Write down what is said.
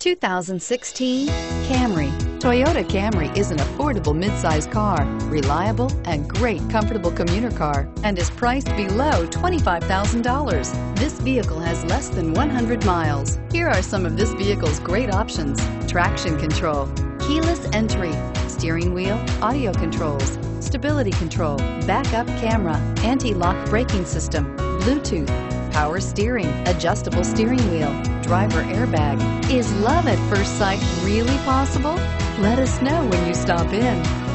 2016 Camry. Toyota Camry is an affordable midsize car, reliable and great comfortable commuter car, and is priced below $25,000. This vehicle has less than 100 miles. Here are some of this vehicle's great options: traction control, keyless entry, steering wheel audio controls, stability control, backup camera, anti-lock braking system, Bluetooth, power steering, adjustable steering wheel, driver airbag. Is love at first sight really possible? Let us know when you stop in.